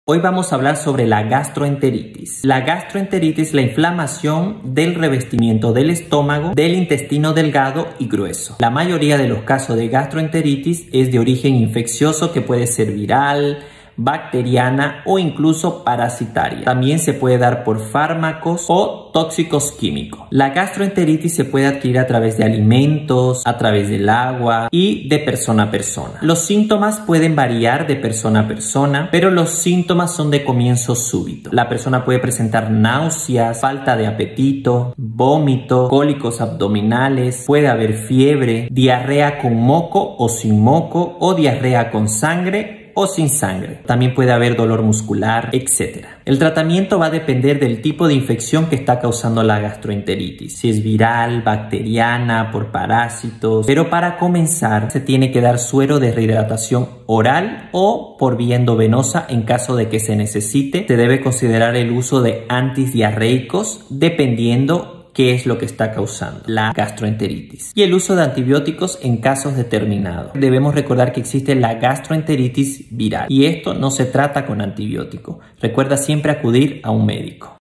Hoy vamos a hablar sobre la gastroenteritis. La gastroenteritis es la inflamación del revestimiento del estómago, del intestino delgado y grueso. La mayoría de los casos de gastroenteritis es de origen infeccioso que puede ser viral, bacteriana o incluso parasitaria. También se puede dar por fármacos o tóxicos químicos. La gastroenteritis se puede adquirir a través de alimentos, a través del agua y de persona a persona. Los síntomas pueden variar de persona a persona, pero los síntomas son de comienzo súbito. La persona puede presentar náuseas, falta de apetito, vómito, cólicos abdominales, puede haber fiebre, diarrea con moco o sin moco o diarrea con sangre o sin sangre. También puede haber dolor muscular, etc. El tratamiento va a depender del tipo de infección que está causando la gastroenteritis, si es viral, bacteriana, por parásitos, pero para comenzar se tiene que dar suero de rehidratación oral o por vía endovenosa en caso de que se necesite. Se debe considerar el uso de antidiarreicos dependiendo qué es lo que está causando la gastroenteritis y el uso de antibióticos en casos determinados. Debemos recordar que existe la gastroenteritis viral y esto no se trata con antibiótico. Recuerda siempre acudir a un médico.